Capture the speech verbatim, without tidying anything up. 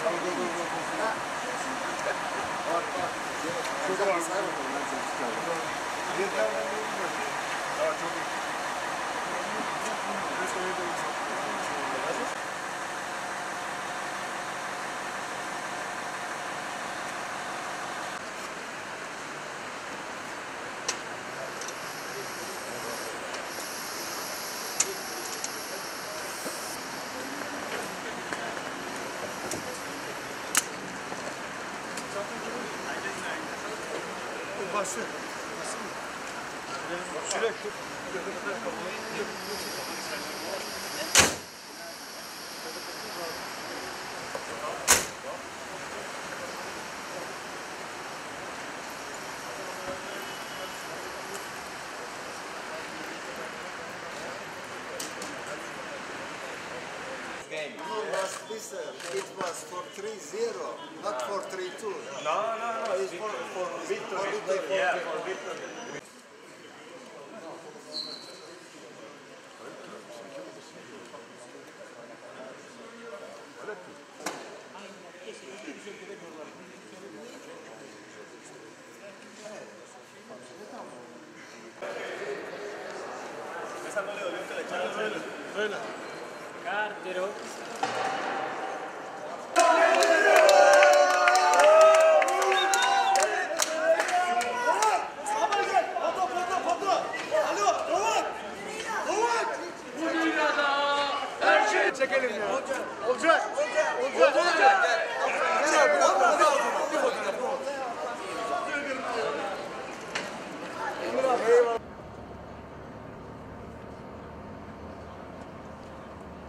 Çok var. Yeter ben de bilmiyorum. Daha çok iyi. Bası. Bası mı? Şuraya şu. Game. No, last this uh, it was for three zero, not for three two. No, no, no. It's for for victory. Yeah, for victory. Öyle. Cartero. Çekelim ya. Olacak. Olacak. Olacak. Olacak. Emir abi.